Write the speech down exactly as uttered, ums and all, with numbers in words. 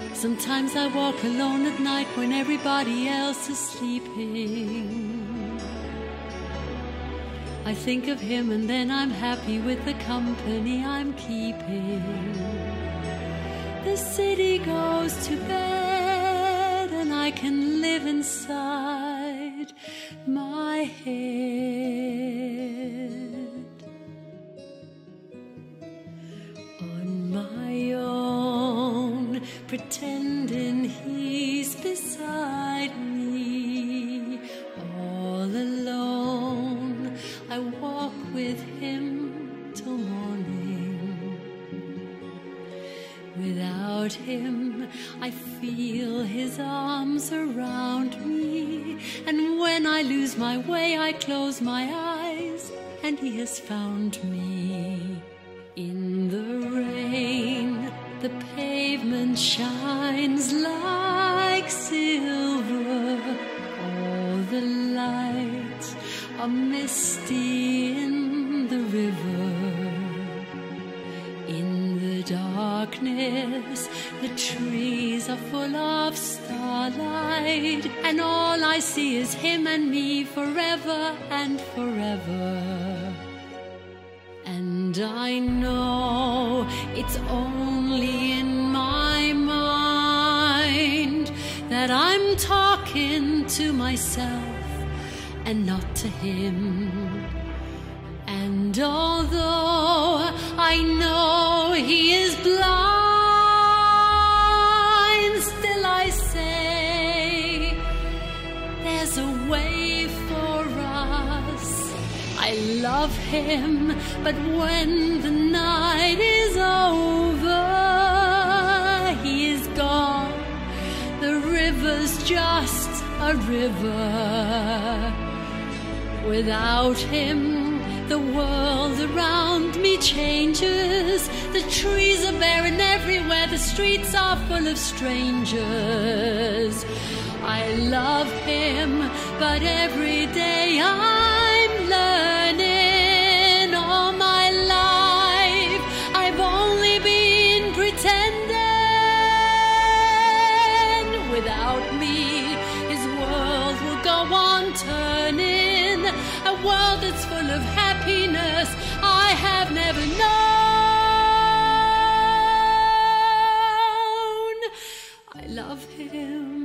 Sometimes I walk alone at night when everybody else is sleeping. I think of him and then I'm happy with the company I'm keeping. The city goes to bed and I can live inside my head. On my own, pretending he's beside me. All alone, I walk with him till morning. Without him, I feel his arms around me. And when I lose my way, I close my eyes, and he has found me. In the rain, the pavement shines like silver. All the lights are misty in the river. In the darkness, the trees are full of starlight, and all I see is him and me forever and forever. And I know it's only in my mind that I'm talking to myself and not to him. And although I know he is blind, still I say there's a way for us. I love him, but when the night is over, he is gone. The river's just a river. Without him, the world around me changes. The trees are barren everywhere, the streets are full of strangers. I love him, but every day I'm learning. All my life I've only been pretending. Without me, his world will go on turning. A world that's full of happiness I have never known. I love him.